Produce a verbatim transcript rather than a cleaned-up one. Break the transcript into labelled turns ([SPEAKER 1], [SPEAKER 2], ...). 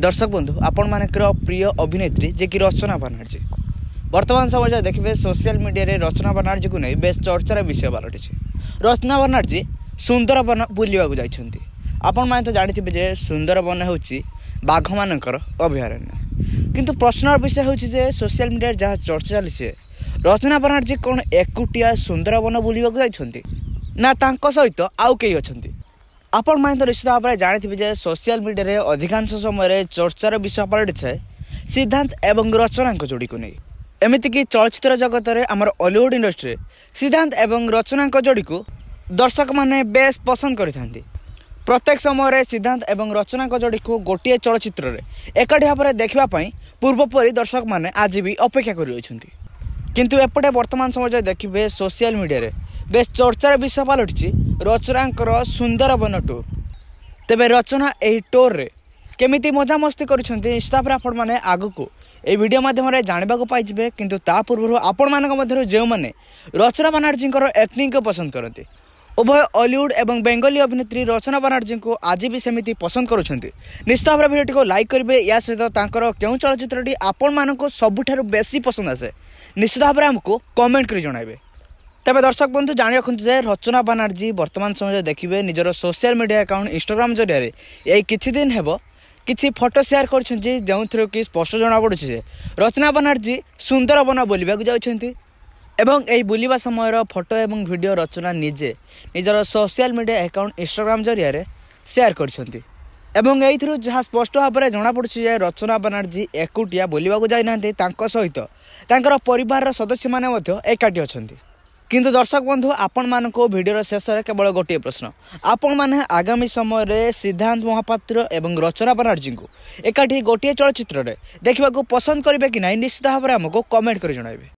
[SPEAKER 1] दर्शक बंधु आपण मानकर प्रिय अभिनेत्री जे कि रचना बनर्जी वर्तमान समय देखिए सोशल मीडिया रे रचना बनर्जी को नहीं बेस चर्चार विषय पलटि। रचना बनर्जी सुंदरबन बुलवा जाइछन्ती। आपण माने तो जानिथिबे जे सुंदरबन होउची बाघ मानकर अभयारण्य, किंतु प्रश्नर विषय होउची जे सोशल मीडिया जहाँ चर्चा चली रचना बनर्जी कौन एकुटिया सुंदरबन बुलवा जाइछन्ती ना तांको सहित आउ केही अछन्ती। आपण माने तो निश्चित भाव में जानिथिबे जे सोशल मीडिया रे अधिकांश समय चर्चार विषय पलटि थाए सिद्धांत एवं रचना जोड़ी को नहीं। एमती कि चलचित्र जगत में आमर हॉलीवुड इंडस्ट्री सिद्धांत एवं रचना जोड़ी को दर्शक माने बेस पसंद करिथांती। प्रत्येक समय सिद्धांत एवं रचना जोड़ी को गोटे चलचित्र रे एकाठी भाव में देखा पूर्वपरी दर्शक माने आज भी अपेक्षा कर रहिछन्ती। किंतु एपटे वर्तमान समय देखिए सोशल मीडिया रे बेस चर्चार विषय पलटि रचनांकर सुंदरबन टूर। तेबे रचना यही टूर रे केमिति मजा मस्ती करिसेंती निश्चित आपण माने आगु को ए वीडियो माध्यम रे जानबा को पाइबे। किंतु ता पूर्व आपण मानक मध्यरु जेउ माने रचना बनर्जी एक्टिंग को पसंद करते उभय हॉलीवुड एवं बेंगली अभिनेत्री रचना बनर्जी को आज भी सेमिति पसंद करुछंती। निश्चित भाव वीडियो को लाइक करेंगे। या सहित तांकर केउ चलचित्रटी आपण मानक सबुठारु बेसी पसंद आसे निश्चित भाव हमको कमेंट कर जणाइबे। तेज दर्शक बंधु जाणी रखु जे रचना बनर्जी वर्तमान समय देखिए निजर सोशल मीडिया अकाउंट इंस्टाग्राम जरिया यही किछि दिन हेबो किछि फोटो शेयर करछन्ती जो थ्रू कि स्पष्ट जना पड़ुछि जे रचना बनर्जी सुंदरबन बुलवा जाउछन्ती एवं एही बुलिबा समय फोटो एवं वीडियो रचना निजे निजर सोशल मीडिया अकाउंट इंस्टाग्राम जरिया शेयर करछन्ती एवं एही थ्रू जहाँ स्पष्ट भाव में जना पड़ुछि जे रचना बनर्जी एकुटिया बुलिबा जाई नांती तांको सहित तांकर परिवार सदस्य माने मध्य एकाठी अछन्ती। किंतु दर्शक बंधु आपण मानक वीडियो शेष में केवल गोटे प्रश्न आपण माने आगामी समय रे सिद्धांत महापात्र एवं रचना बनर्जी को एकाठी गोटे चलचित्र देखा पसंद करेंगे कि नहीं निश्चित भाव में हमको कमेंट कर जणाइबे।